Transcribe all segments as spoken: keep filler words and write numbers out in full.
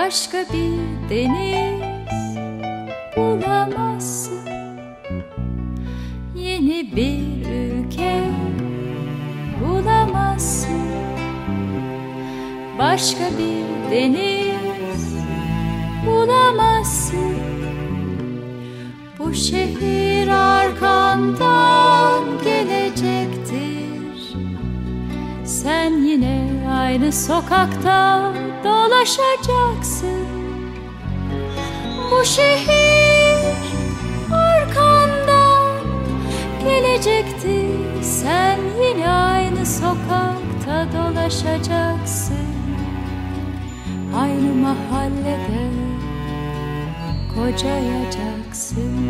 Başka bir deniz bulamazsın, yeni bir ülke bulamazsın. Başka bir deniz bulamazsın. Bu şehir arkandan gelecektir. Sen yine aynı sokakta dolaşacaksın. Bu şehir arkandan gelecektir. Sen yine aynı sokakta dolaşacaksın. Aynı mahallede kocayacaksın.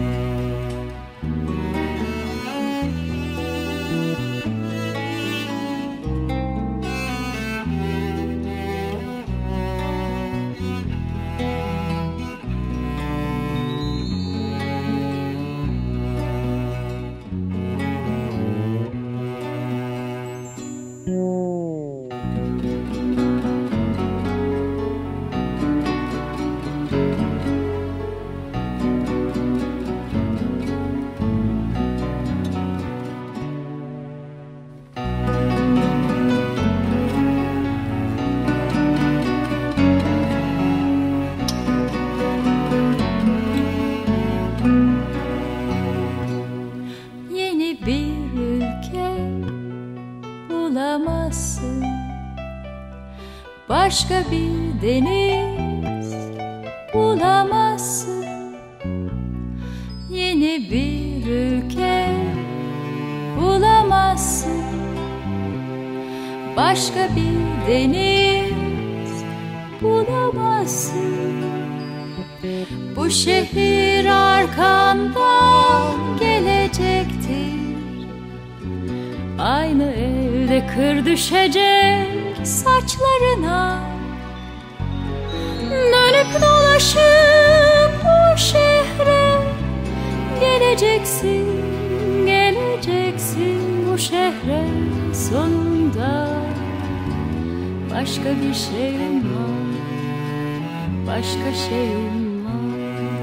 Bir ülke bulamazsın. Başka bir deniz bulamazsın. Yeni bir ülke bulamazsın. Başka bir deniz bulamazsın. Bu şehir arkandan gelecektir. Aynı evde kır düşecek saçlarına. Dönüp dolaşıp bu şehre geleceksin, geleceksin bu şehre sonunda. Başka bir şeyim var, başka şeyim var.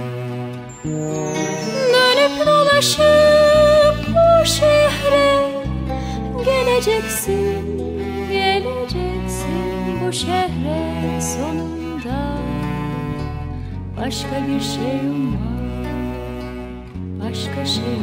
Dönüp dolaşıp bu şehre geleceksin, geleceksin bu şehre sonunda. Başka bir şeyim var, başka şeyim var.